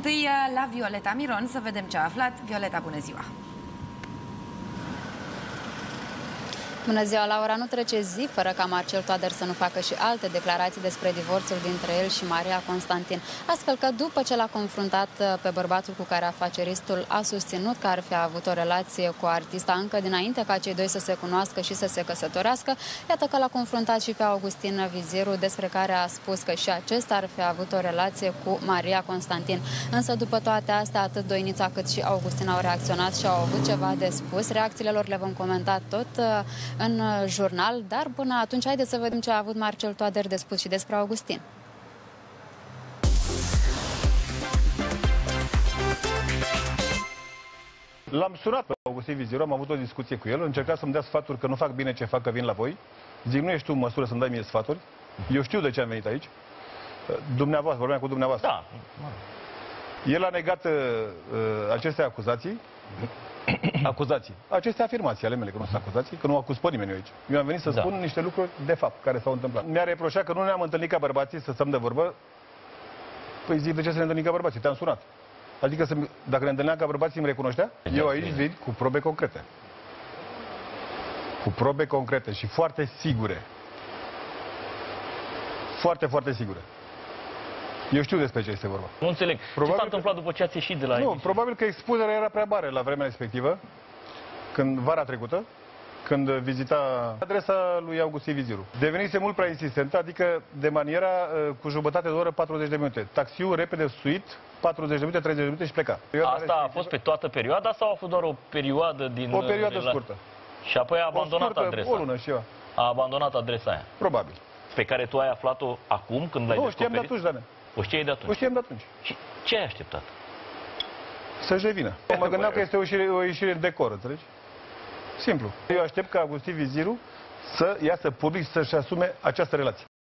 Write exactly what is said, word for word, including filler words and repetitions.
întâi la Violeta Miron să vedem ce a aflat. Violeta, bună ziua! Bună ziua, Laura! Nu trece zi fără ca Marcel Toader să nu facă și alte declarații despre divorțul dintre el și Maria Constantin. Astfel că după ce l-a confruntat pe bărbatul cu care afaceristul a susținut că ar fi avut o relație cu artista încă dinainte ca cei doi să se cunoască și să se căsătorească, iată că l-a confruntat și pe Augustin Viziru, despre care a spus că și acesta ar fi avut o relație cu Maria Constantin. Însă după toate astea, atât Doinița cât și Augustin au reacționat și au avut ceva de spus. Reacțiile lor le vom comenta tot în jurnal, dar până atunci haideți să vedem ce a avut Marcel Toader de spus și despre Augustin. L-am sunat pe Augustin Viziru, am avut o discuție cu el, încerca să-mi dea sfaturi că nu fac bine ce fac, că vin la voi. Zic, nu ești tu în măsură să-mi dai mie sfaturi. Eu știu de ce am venit aici. Dumneavoastră, vorbeam cu dumneavoastră. Da. El a negat uh, aceste acuzații. Acuzații. Aceste afirmații ale mele, că nu sunt acuzații, că nu acuz pe nimeni aici. Eu am venit să da. spun niște lucruri de fapt care s-au întâmplat. Mi-a reproșat că nu ne-am întâlnit ca bărbații să stăm de vorbă. Păi zic, de ce să ne întâlnim ca bărbații? Te-am sunat. Adică să, dacă ne întâlneam ca bărbații îmi recunoștea? Eu aici vin cu probe concrete. Cu probe concrete și foarte sigure. Foarte, foarte sigure. Eu știu despre ce este vorba. Nu înțeleg. Probabil ce s-a întâmplat că... după ce ați ieșit de la Nu, emisiune? probabil că expunerea era prea mare la vremea respectivă, când vara trecută, când vizita adresa lui Augustin Viziru. Devenise mult prea insistentă, adică de maniera cu jumătate de oră, patruzeci de minute. Taxiul repede suit, patruzeci de minute, treizeci de minute și pleca. Asta a fost pe toată perioada sau a fost doar o perioadă din... O perioadă rela... scurtă. Și apoi a abandonat o scurtă, adresa. O lună și eu. A abandonat adresa aia. Probabil. Pe care tu ai aflat-o acum, când l-ai Nu, descoperit? știam de atunci, Dane. O știai de atunci? O știam de atunci. Și ce ai așteptat? Să-și revină. Mă gândeam că este o ieșire, o ieșire în decor, înțelegi? Simplu. Eu aștept ca Augustin Viziru să iasă public să-și asume această relație.